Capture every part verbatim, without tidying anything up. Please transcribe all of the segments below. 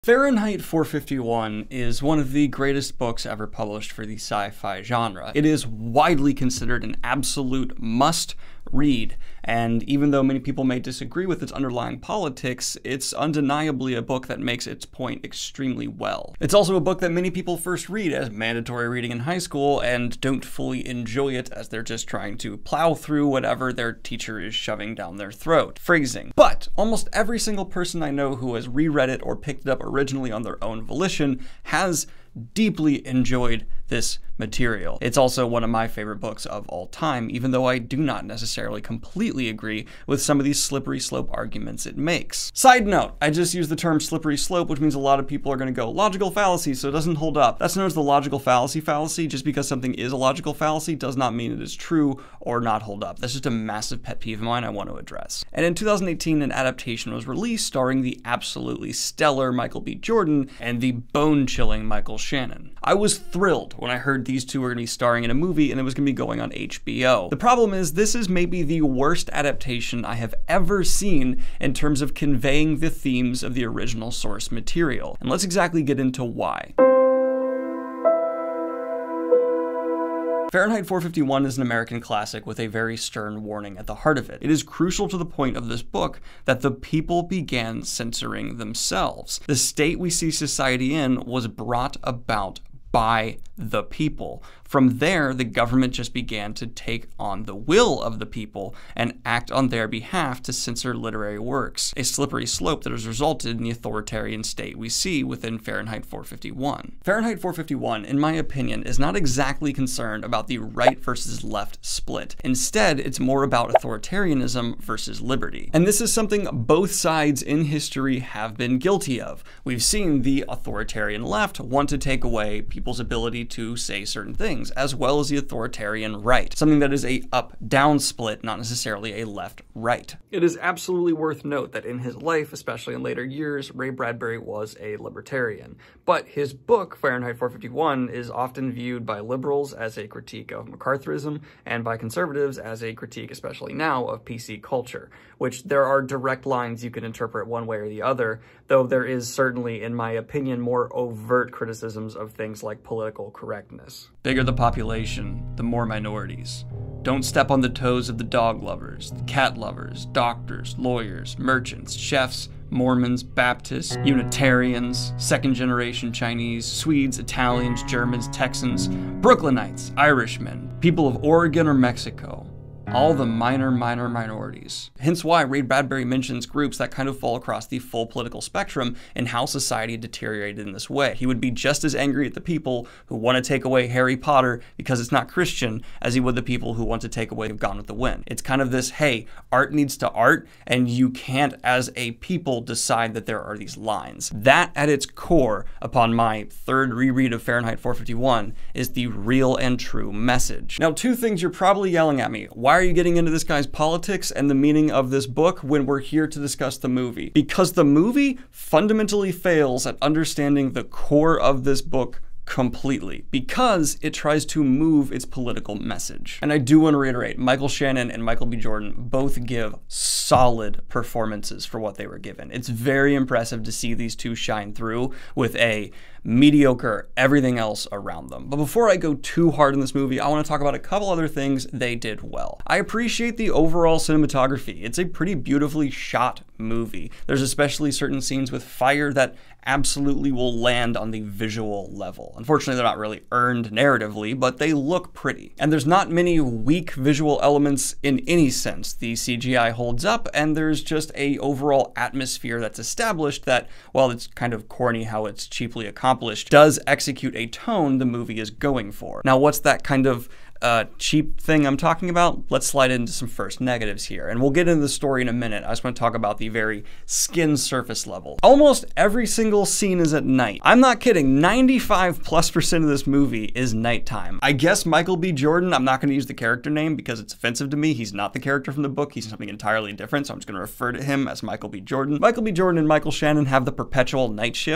Fahrenheit four fifty-one is one of the greatest books ever published for the sci-fi genre. It is widely considered an absolute must-read, and even though many people may disagree with its underlying politics, it's undeniably a book that makes its point extremely well. It's also a book that many people first read as mandatory reading in high school and don't fully enjoy it as they're just trying to plow through whatever their teacher is shoving down their throat. Phrasing. But almost every single person I know who has reread it or picked it up originally on their own volition has deeply enjoyed this material. It's also one of my favorite books of all time, even though I do not necessarily completely agree with some of these slippery slope arguments it makes. Side note, I just use the term slippery slope, which means a lot of people are going to go, logical fallacy, so it doesn't hold up. That's known as the logical fallacy fallacy. Just because something is a logical fallacy does not mean it is true or not hold up. That's just a massive pet peeve of mine I want to address. And in two thousand eighteen, an adaptation was released starring the absolutely stellar Michael B. Jordan and the bone-chilling Michael Shannon. I was thrilled when I heard these two were going to be starring in a movie and it was going to be going on H B O. The problem is this is maybe the worst adaptation I have ever seen in terms of conveying the themes of the original source material. And let's exactly get into why. Fahrenheit four fifty-one is an American classic with a very stern warning at the heart of it. It is crucial to the point of this book that the people began censoring themselves. The state we see society in was brought about by the people. From there, the government just began to take on the will of the people and act on their behalf to censor literary works, a slippery slope that has resulted in the authoritarian state we see within Fahrenheit four fifty-one. Fahrenheit four fifty-one, in my opinion, is not exactly concerned about the right versus left split. Instead, it's more about authoritarianism versus liberty. And this is something both sides in history have been guilty of. We've seen the authoritarian left want to take away people's ability to say certain things, as well as the authoritarian right, something that is a up-down split, not necessarily a left-right. It is absolutely worth note that in his life, especially in later years, Ray Bradbury was a libertarian, but his book, Fahrenheit four fifty-one, is often viewed by liberals as a critique of McCarthyism and by conservatives as a critique, especially now, of P C culture, which there are direct lines you can interpret one way or the other, though there is certainly, in my opinion, more overt criticisms of things like political correctness. Bigger the population, the more minorities. Don't step on the toes of the dog lovers, the cat lovers, doctors, lawyers, merchants, chefs, Mormons, Baptists, Unitarians, second-generation Chinese, Swedes, Italians, Germans, Texans, Brooklynites, Irishmen, people of Oregon or Mexico. All the minor, minor minorities. Hence why Ray Bradbury mentions groups that kind of fall across the full political spectrum and how society deteriorated in this way. He would be just as angry at the people who want to take away Harry Potter because it's not Christian as he would the people who want to take away Gone with the Wind. It's kind of this, hey, art needs to art, and you can't as a people decide that there are these lines. That at its core, upon my third reread of Fahrenheit four fifty-one, is the real and true message. Now, two things you're probably yelling at me. Why are you getting into this guy's politics and the meaning of this book when we're here to discuss the movie? Because the movie fundamentally fails at understanding the core of this book completely, because it tries to move its political message. And I do want to reiterate, Michael Shannon and Michael B. Jordan both give solid performances for what they were given. It's very impressive to see these two shine through with a mediocre everything else around them. But before I go too hard in this movie, I want to talk about a couple other things they did well. I appreciate the overall cinematography. It's a pretty beautifully shot movie. There's especially certain scenes with fire that absolutely will land on the visual level. Unfortunately, they're not really earned narratively, but they look pretty. And there's not many weak visual elements in any sense. The C G I holds up, and there's just a overall atmosphere that's established that, while it's kind of corny how it's cheaply accomplished, does execute a tone the movie is going for. Now, what's that kind of Uh, cheap thing I'm talking about? Let's slide into some first negatives here, and we'll get into the story in a minute. I just want to talk about the very skin surface level. Almost every single scene is at night. I'm not kidding, ninety-five plus percent of this movie is nighttime. I guess Michael B. Jordan, I'm not going to use the character name because it's offensive to me. He's not the character from the book. He's something entirely different, so I'm just going to refer to him as Michael B. Jordan. Michael B. Jordan and Michael Shannon have the perpetual night shift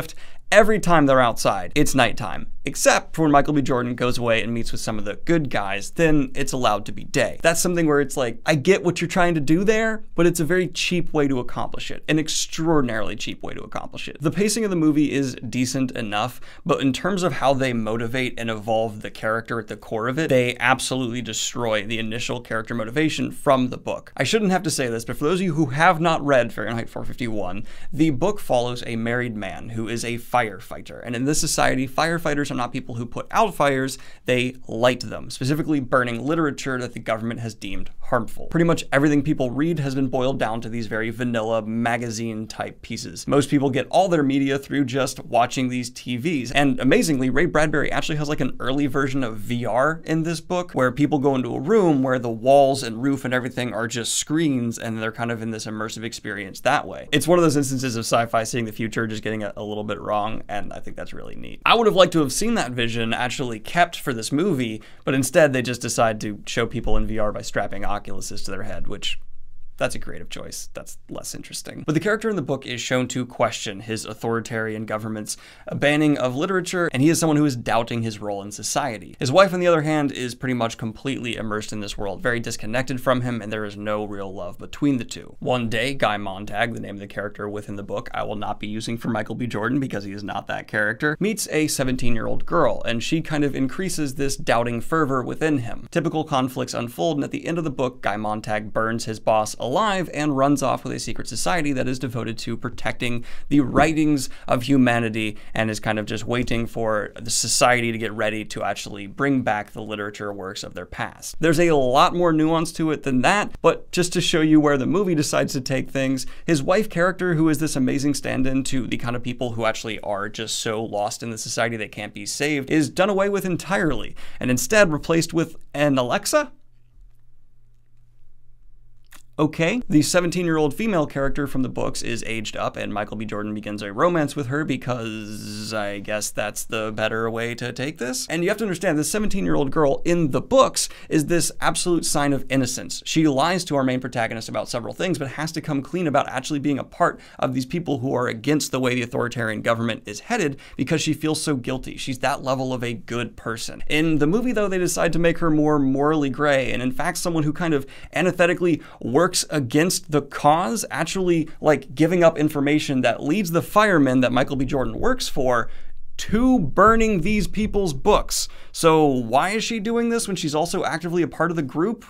Every time they're outside, it's nighttime. Except for when Michael B. Jordan goes away and meets with some of the good guys, then it's allowed to be day. That's something where it's like, I get what you're trying to do there, but it's a very cheap way to accomplish it. An extraordinarily cheap way to accomplish it. The pacing of the movie is decent enough, but in terms of how they motivate and evolve the character at the core of it, they absolutely destroy the initial character motivation from the book. I shouldn't have to say this, but for those of you who have not read Fahrenheit four fifty-one, the book follows a married man who is a firefighter. And in this society, firefighters are not people who put out fires, they light them, specifically burning literature that the government has deemed harmful. Pretty much everything people read has been boiled down to these very vanilla magazine type pieces. Most people get all their media through just watching these T Vs. And amazingly, Ray Bradbury actually has like an early version of V R in this book where people go into a room where the walls and roof and everything are just screens and they're kind of in this immersive experience that way. It's one of those instances of sci-fi seeing the future, just getting it a little bit wrong, and I think that's really neat. I would have liked to have seen that vision actually kept for this movie, but instead they just decide to show people in V R by strapping Oculuses to their head, which that's a creative choice. That's less interesting. But the character in the book is shown to question his authoritarian government's banning of literature, and he is someone who is doubting his role in society. His wife, on the other hand, is pretty much completely immersed in this world, very disconnected from him, and there is no real love between the two. One day, Guy Montag, the name of the character within the book I will not be using for Michael B. Jordan because he is not that character, meets a seventeen-year-old girl, and she kind of increases this doubting fervor within him. Typical conflicts unfold, and at the end of the book, Guy Montag burns his boss alive and runs off with a secret society that is devoted to protecting the writings of humanity and is kind of just waiting for the society to get ready to actually bring back the literature works of their past. There's a lot more nuance to it than that, but just to show you where the movie decides to take things, his wife character, who is this amazing stand-in to the kind of people who actually are just so lost in the society they can't be saved, is done away with entirely and instead replaced with an Alexa? Okay, the seventeen-year-old female character from the books is aged up, and Michael B. Jordan begins a romance with her because I guess that's the better way to take this. And you have to understand, this seventeen-year-old girl in the books is this absolute sign of innocence. She lies to our main protagonist about several things, but has to come clean about actually being a part of these people who are against the way the authoritarian government is headed because she feels so guilty. She's that level of a good person. In the movie, though, they decide to make her more morally gray, and in fact, someone who kind of antithetically works works against the cause, actually like giving up information that leads the firemen that Michael B. Jordan works for to burning these people's books. So why is she doing this when she's also actively a part of the group?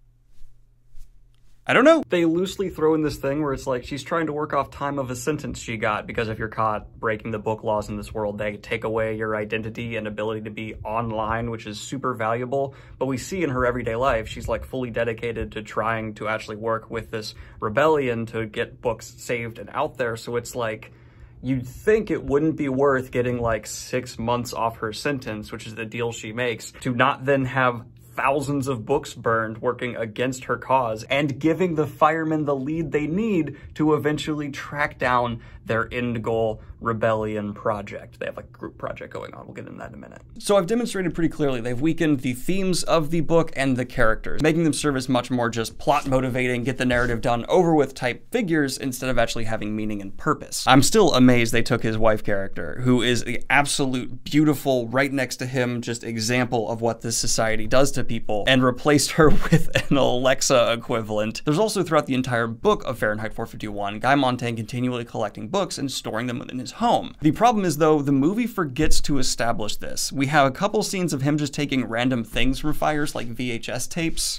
I don't know. They loosely throw in this thing where it's like she's trying to work off time of a sentence she got because if you're caught breaking the book laws in this world, they take away your identity and ability to be online, which is super valuable. But we see in her everyday life, she's like fully dedicated to trying to actually work with this rebellion to get books saved and out there. So it's like, you'd think it wouldn't be worth getting like six months off her sentence, which is the deal she makes, to not then have thousands of books burned working against her cause and giving the firemen the lead they need to eventually track down their end goal rebellion project. They have like a group project going on. We'll get into that in a minute. So I've demonstrated pretty clearly they've weakened the themes of the book and the characters, making them serve as much more just plot motivating, get the narrative done over with type figures instead of actually having meaning and purpose. I'm still amazed they took his wife character, who is the absolute beautiful, right next to him, just example of what this society does to people, and replaced her with an Alexa equivalent. There's also throughout the entire book of Fahrenheit four fifty-one, Guy Montag continually collecting books and storing them within his home. The problem is, though, the movie forgets to establish this. We have a couple scenes of him just taking random things from fires, like V H S tapes,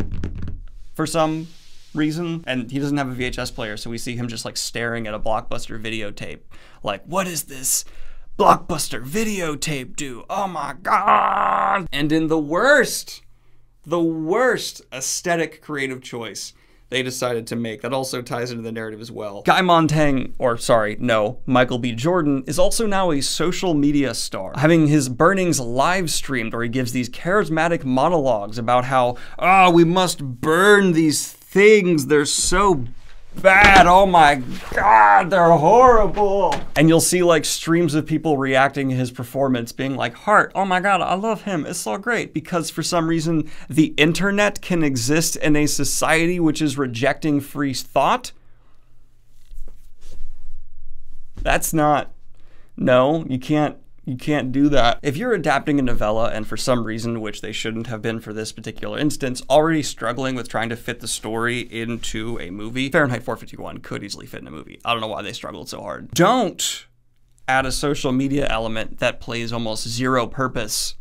for some reason, and he doesn't have a V H S player, so we see him just like staring at a Blockbuster videotape, like, what is this Blockbuster videotape do? Oh my god! And in the worst, the worst aesthetic creative choice they decided to make, that also ties into the narrative as well. Guy Montag, or sorry, no, Michael B. Jordan, is also now a social media star, having his burnings live streamed where he gives these charismatic monologues about how, ah, oh, we must burn these things, they're so bad, oh my god, they're horrible. And you'll see like streams of people reacting to his performance being like, Hart, oh my god, I love him, it's so great. Because for some reason, the internet can exist in a society which is rejecting free thought. That's not, No, you can't. You can't do that. If you're adapting a novella and for some reason, which they shouldn't have been for this particular instance, already struggling with trying to fit the story into a movie, Fahrenheit four fifty-one could easily fit in a movie. I don't know why they struggled so hard. Don't add a social media element that plays almost zero purpose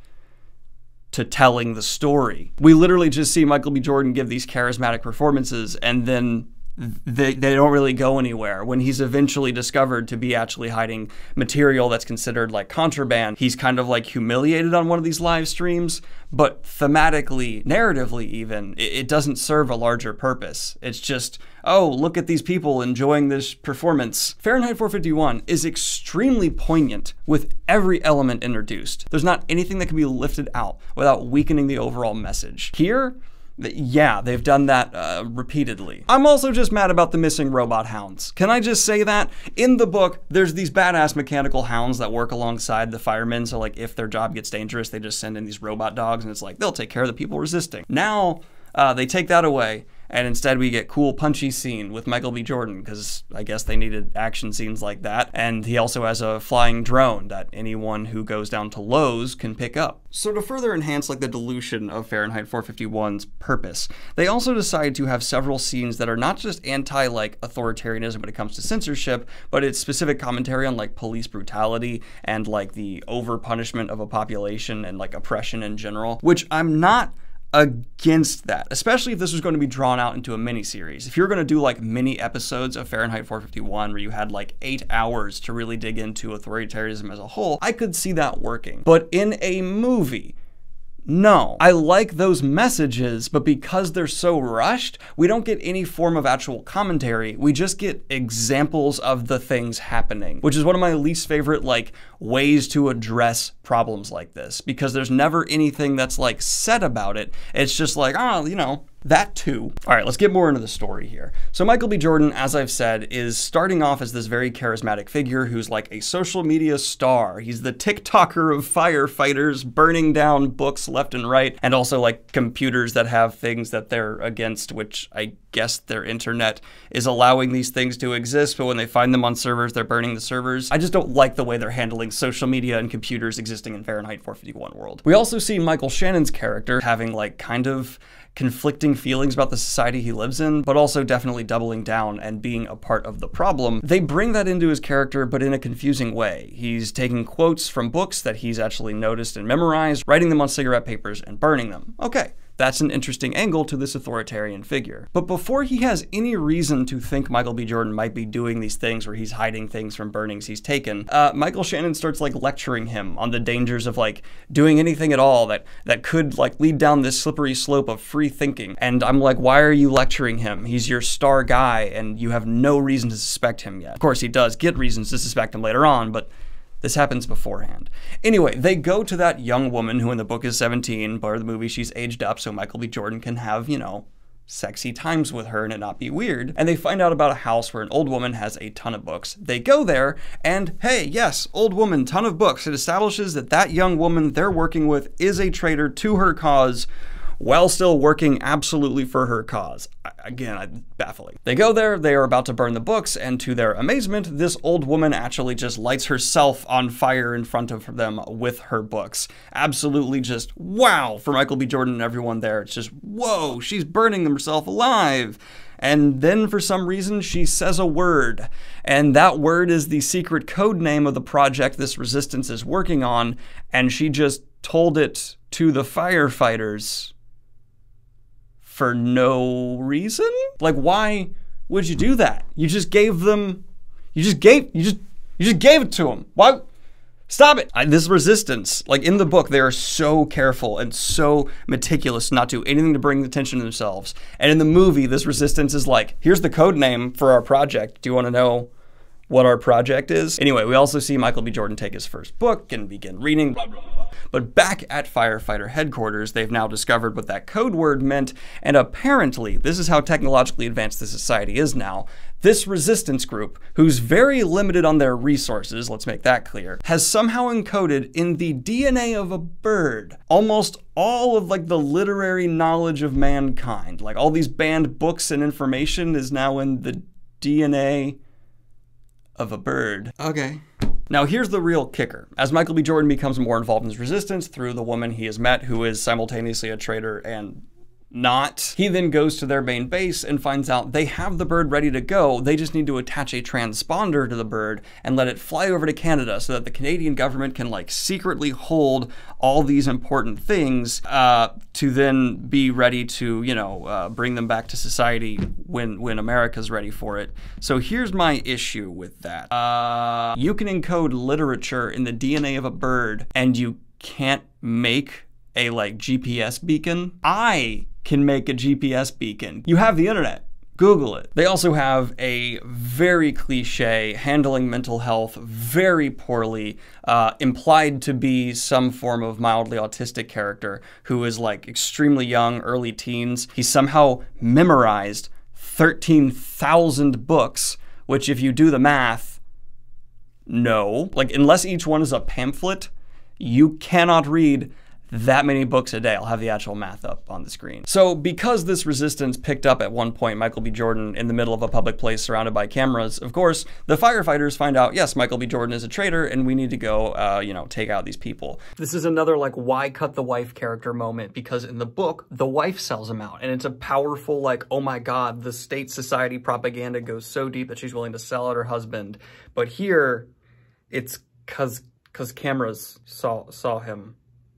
to telling the story. We literally just see Michael B. Jordan give these charismatic performances and then They, they don't really go anywhere. When he's eventually discovered to be actually hiding material that's considered like contraband, he's kind of like humiliated on one of these live streams, but thematically, narratively even, it, it doesn't serve a larger purpose. It's just, oh, look at these people enjoying this performance. Fahrenheit four fifty-one is extremely poignant with every element introduced. There's not anything that can be lifted out without weakening the overall message. Here, yeah, they've done that uh, repeatedly. I'm also just mad about the missing robot hounds. Can I just say that? In the book, there's these badass mechanical hounds that work alongside the firemen, so like if their job gets dangerous, they just send in these robot dogs and it's like, they'll take care of the people resisting. Now, uh, they take that away, and instead we get cool punchy scene with Michael B. Jordan, because I guess they needed action scenes like that. And he also has a flying drone that anyone who goes down to Lowe's can pick up. So to further enhance like the dilution of Fahrenheit four fifty-one's purpose, they also decide to have several scenes that are not just anti like authoritarianism when it comes to censorship, but it's specific commentary on like police brutality and like the over punishment of a population and like oppression in general, which I'm not against that, especially if this was going to be drawn out into a mini-series. If you're going to do like mini episodes of Fahrenheit four fifty-one where you had like eight hours to really dig into authoritarianism as a whole, I could see that working. But in a movie, no. I like those messages, but because they're so rushed, we don't get any form of actual commentary. We just get examples of the things happening, which is one of my least favorite like ways to address problems like this, because there's never anything that's like said about it. It's just like, oh, you know, that too. All right, let's get more into the story here. So Michael B. Jordan, as I've said, is starting off as this very charismatic figure who's like a social media star. He's the TikToker of firefighters burning down books left and right, and also like computers that have things that they're against, which I guess their internet is allowing these things to exist, but when they find them on servers, they're burning the servers. I just don't like the way they're handling social media and computers existing in Fahrenheit four fifty-one world. We also see Michael Shannon's character having like kind of conflicting feelings about the society he lives in, but also definitely doubling down and being a part of the problem. They bring that into his character, but in a confusing way. He's taking quotes from books that he's actually noticed and memorized, writing them on cigarette papers and burning them. Okay. That's an interesting angle to this authoritarian figure. But before he has any reason to think Michael B. Jordan might be doing these things where he's hiding things from burnings he's taken, uh, Michael Shannon starts like lecturing him on the dangers of like doing anything at all that, that could like lead down this slippery slope of free thinking. And I'm like, why are you lecturing him? He's your star guy and you have no reason to suspect him yet. Of course, he does get reasons to suspect him later on, but this happens beforehand. Anyway, they go to that young woman who in the book is seventeen, but in the movie she's aged up so Michael B. Jordan can have, you know, sexy times with her and it not be weird. And they find out about a house where an old woman has a ton of books. They go there and, hey, yes, old woman, ton of books. It establishes that that young woman they're working with is a traitor to her cause, while still working absolutely for her cause. Again, baffling. They go there, they are about to burn the books, and to their amazement, this old woman actually just lights herself on fire in front of them with her books. Absolutely just wow for Michael B. Jordan and everyone there. It's just, whoa, she's burning herself alive. And then for some reason, she says a word, and that word is the secret code name of the project this resistance is working on, and she just told it to the firefighters for no reason? Like, why would you do that? You just gave them, you just gave, you just, you just gave it to them. Why? Stop it. I, this resistance, like in the book, they are so careful and so meticulous not to do anything to bring attention to themselves. And in the movie, this resistance is like, here's the code name for our project. Do you want to know what our project is? Anyway, we also see Michael B. Jordan take his first book and begin reading, blah, blah, blah. But back at firefighter headquarters, they've now discovered what that code word meant, and apparently, this is how technologically advanced the society is now, this resistance group, who's very limited on their resources, let's make that clear, has somehow encoded in the D N A of a bird almost all of like the literary knowledge of mankind. Like all these banned books and information is now in the D N A of a bird. Okay. Now here's the real kicker. As Michael B. Jordan becomes more involved in his resistance through the woman he has met who is simultaneously a traitor and not, he then goes to their main base and finds out they have the bird ready to go. They just need to attach a transponder to the bird and let it fly over to Canada so that the Canadian government can like secretly hold all these important things uh, to then be ready to, you know, uh, bring them back to society when, when America's ready for it. So here's my issue with that. Uh, you can encode literature in the D N A of a bird and you can't make a like G P S beacon. I can make a G P S beacon. You have the internet. Google it. They also have a very cliche handling mental health very poorly, uh, implied to be some form of mildly autistic character who is like extremely young, early teens. He somehow memorized thirteen thousand books, which if you do the math, no. Like unless each one is a pamphlet, you cannot read that many books a day. I'll have the actual math up on the screen. So because this resistance picked up at one point Michael B. Jordan in the middle of a public place surrounded by cameras, of course, the firefighters find out, yes, Michael B. Jordan is a traitor and we need to go, uh, you know, take out these people. This is another like why cut the wife character moment, because in the book, the wife sells him out and it's a powerful like, oh my God, the state society propaganda goes so deep that she's willing to sell out her husband. But here it's cause, cause cameras saw, saw him.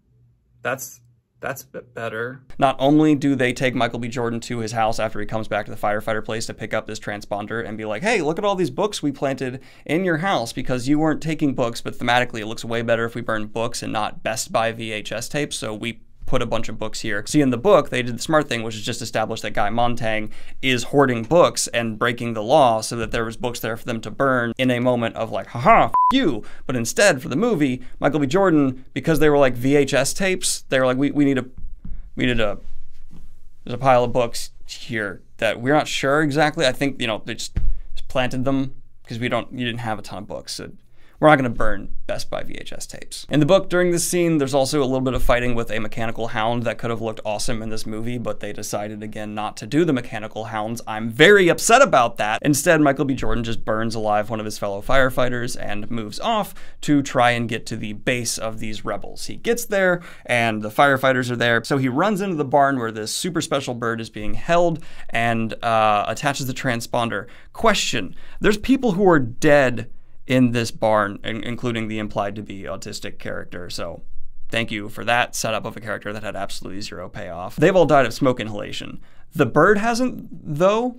That's that's a bit better. Not only do they take Michael B. Jordan to his house after he comes back to the firefighter place to pick up this transponder and be like, hey, look at all these books we planted in your house because you weren't taking books, but thematically it looks way better if we burn books and not Best Buy V H S tapes, so we put a bunch of books here. See, in the book, they did the smart thing, which is just establish that Guy Montang is hoarding books and breaking the law so that there was books there for them to burn in a moment of like, haha, f you. But instead, for the movie, Michael B. Jordan, because they were like V H S tapes, they were like, we, we need a, we need a, there's a pile of books here that we're not sure exactly. I think, you know, they just, just planted them because we don't, you didn't have a ton of books. So we're not going to burn Best Buy V H S tapes. In the book, during this scene, there's also a little bit of fighting with a mechanical hound that could have looked awesome in this movie, but they decided again not to do the mechanical hounds. I'm very upset about that. Instead, Michael B. Jordan just burns alive one of his fellow firefighters and moves off to try and get to the base of these rebels. He gets there and the firefighters are there. So he runs into the barn where this super special bird is being held and uh, attaches the transponder. Question, there's people who are dead in this barn, including the implied to be autistic character. So thank you for that setup of a character that had absolutely zero payoff. They've all died of smoke inhalation. The bird hasn't, though.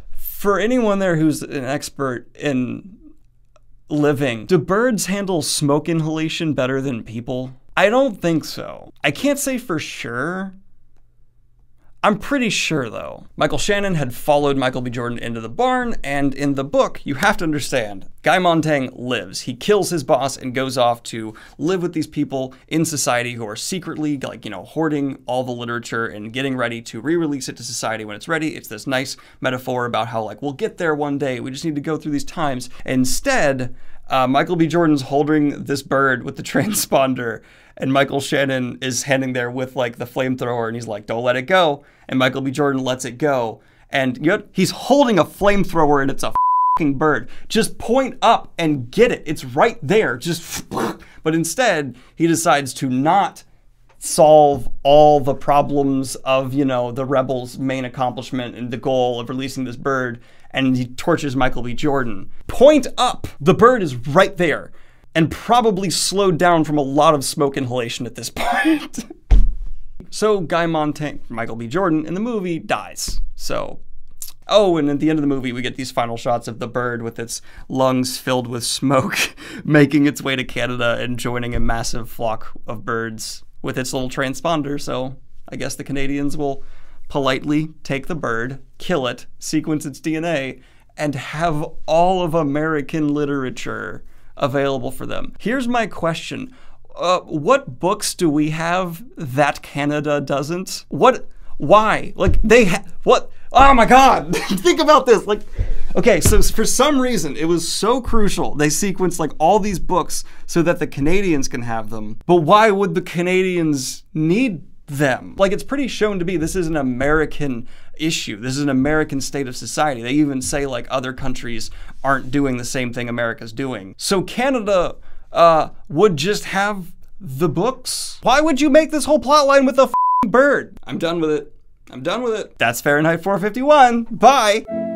For anyone there who's an expert in living, do birds handle smoke inhalation better than people? I don't think so. I can't say for sure. I'm pretty sure, though. Michael Shannon had followed Michael B. Jordan into the barn, and in the book, you have to understand, Guy Montang lives. He kills his boss and goes off to live with these people in society who are secretly, like, you know, hoarding all the literature and getting ready to re-release it to society when it's ready. It's this nice metaphor about how, like, we'll get there one day. We just need to go through these times. Instead, uh, Michael B. Jordan's holding this bird with the transponder, and Michael Shannon is standing there with like the flamethrower and he's like, don't let it go. And Michael B. Jordan lets it go. And you know, he's holding a flamethrower and it's a fucking bird. Just point up and get it. It's right there. Just, but instead he decides to not solve all the problems of, you know, the rebels' main accomplishment and the goal of releasing this bird. And he torches Michael B. Jordan. Point up. The bird is right there. And probably slowed down from a lot of smoke inhalation at this point. So Guy Montang, Michael B. Jordan, in the movie dies. So, oh, and at the end of the movie, we get these final shots of the bird with its lungs filled with smoke, making its way to Canada and joining a massive flock of birds with its little transponder. So I guess the Canadians will politely take the bird, kill it, sequence its D N A, and have all of American literature available for them. Here's my question. Uh, what books do we have that Canada doesn't? What, why? Like they ha what? Oh my God, think about this. Like, okay, so for some reason, it was so crucial. They sequenced like all these books so that the Canadians can have them. But why would the Canadians need them. Like, it's pretty shown to be this is an American issue. This is an American state of society. They even say, like, other countries aren't doing the same thing America's doing. So Canada uh, would just have the books? Why would you make this whole plotline with a f***ing bird? I'm done with it. I'm done with it. That's Fahrenheit four fifty-one. Bye.